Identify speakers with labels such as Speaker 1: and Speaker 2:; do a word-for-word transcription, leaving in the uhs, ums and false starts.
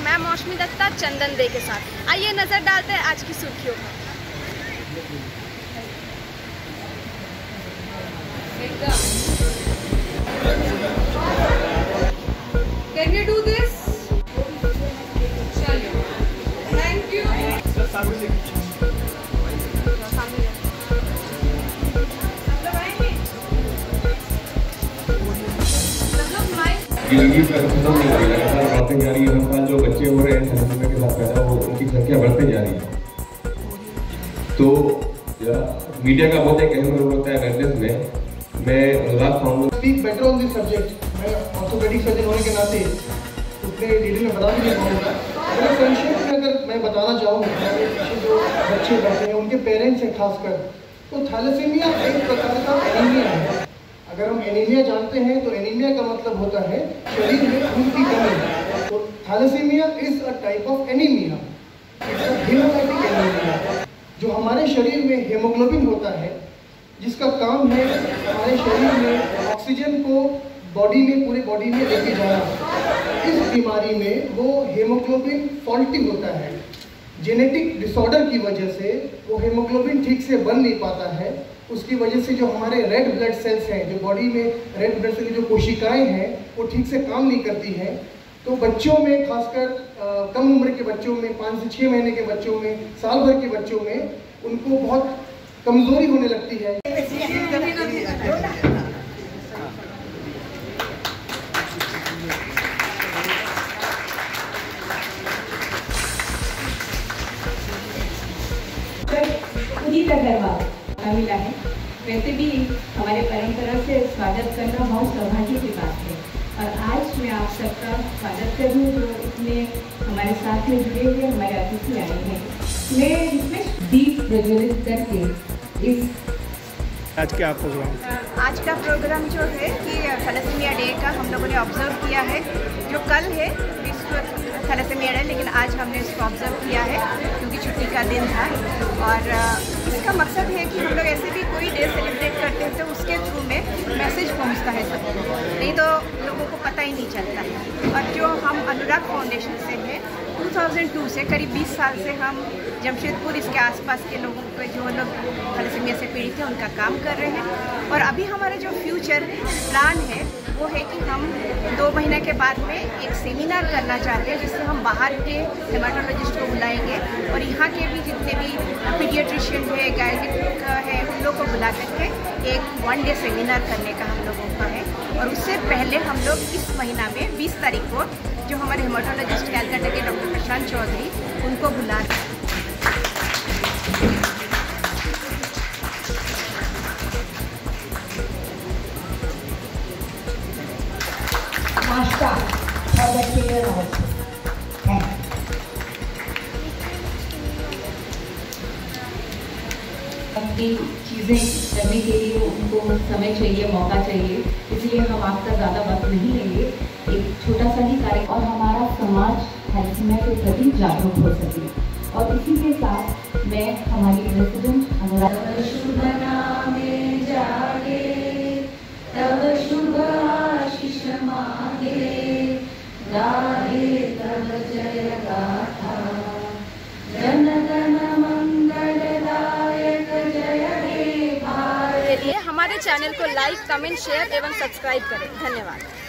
Speaker 1: मैं मौसमी दत्ता चंदन दे के साथ। आइए नजर डालते हैं आज की सुर्खियों पर। Can you do this? चलिए, thank you.
Speaker 2: गिरगिट का खत्म नहीं हो रही है, लगातार बढ़ते जा रही है। हर साल जो बच्चे हो रहे हैं थैलेसीमिया के साथ पैदा वो उनकी संख्या बढ़ते जा रही है। तो मीडिया का बहुत एक अहम रोल होता है अवेयरनेस में। मैं अनुराग खाऊंगा
Speaker 3: speak better on this subject. मैं ऑर्थोपेडिक सर्जन होने के नाते उतने डिटेल में बता भी नहीं पाऊंगा। अगर संक्षेप में अगर मैं बताना चाहूँ, मेरे पीछे जो बच्चे बैठे हैं उनके पेरेंट्स हैं खासकर, तो थैलेसीमिया एक प्रकार का एनीमिया है। अगर हम एनीमिया जानते हैं तो एनीमिया का मतलब होता है शरीर में खून की कमी। तो thalassaemia is a type of anaemia, haemolytic anaemia, जो हमारे शरीर में हेमोग्लोबिन होता है, जिसका काम है हमारे शरीर में ऑक्सीजन को बॉडी में पूरे बॉडी में लेके जाना। इस बीमारी में वो हेमोग्लोबिन फॉल्टी होता है। जेनेटिक डिसऑर्डर की वजह से वो हेमोग्लोबिन ठीक से बन नहीं पाता है। उसकी वजह से जो हमारे रेड ब्लड सेल्स हैं, जो बॉडी में रेड ब्लड सेल की जो कोशिकाएं हैं वो ठीक से काम नहीं करती हैं। तो बच्चों में खासकर कम उम्र के बच्चों में, पाँच से छः महीने के बच्चों में, साल भर के बच्चों में उनको बहुत कमजोरी होने लगती है।
Speaker 4: उदित अग्रवाल मिला है। वैसे भी हमारे परंपरा से स्वागत करना बहुत सौभाग्य की बात है और आज मैं आप सबका स्वागत करूँ जो इसमें हमारे साथ में जुड़े हुए हमारे अतिथि आए हैं। मैं इसमें दीप प्रज्वलित करके इस
Speaker 5: आज क्या प्रोग्राम
Speaker 1: आज का प्रोग्राम जो है कि थैलेसीमिया डे का हम लोगों ने ऑब्जर्व किया है। जो कल है विश्व थैलेसीमिया डे, लेकिन आज हमने इसको ऑब्जर्व किया है क्योंकि छुट्टी का दिन था। और इसका मकसद है कि हम लोग ऐसे भी कोई डे सेलिब्रेट करते हैं तो उसके थ्रू में मैसेज पहुंचता है सबको, नहीं तो लोगों को पता ही नहीं चलता है। और जो हम अनुराग फाउंडेशन से हैं, दो हज़ार दो से करीब बीस साल से हम जमशेदपुर इसके आसपास के लोगों को जो लोग थैलेसीमिया से पीड़ित हैं उनका काम कर रहे हैं। और अभी हमारा जो फ्यूचर प्लान है वो है कि हम दो महीने के बाद में एक सेमिनार करना चाहते हैं जिससे हम बाहर के हेमाटोलॉजिस्ट को बुलाएंगे और यहाँ के भी जितने भी पीडियाट्रिशियन है, गायनिक है, उन लोग को बुला करके एक वन डे सेमिनार करने का हम लोगों का है। और उससे पहले हम लोग इस महीना में बीस तारीख को जो हमारे हेमाटोलॉजिस्ट कैलकाटा के डॉक्टर प्रशांत चौधरी उनको बुला
Speaker 4: अपनी चीज़ें करने के लिए उनको समय चाहिए, मौका चाहिए, इसलिए हम आपका ज़्यादा वक्त नहीं लेंगे। एक छोटा सा ही कार्य और हमारा समाज थैलेसीमिया के प्रति जागरूक हो सके। और इसी के साथ मैं हमारी प्रेसिडेंट अनुराग शुभ नामे जागे तब शुभ आशीष मांगे गाहे तब जय गाथा जन गण मंगलदायक जय हे भारत।
Speaker 1: हमारे चैनल को लाइक, कमेंट, शेयर एवं सब्सक्राइब करें। धन्यवाद।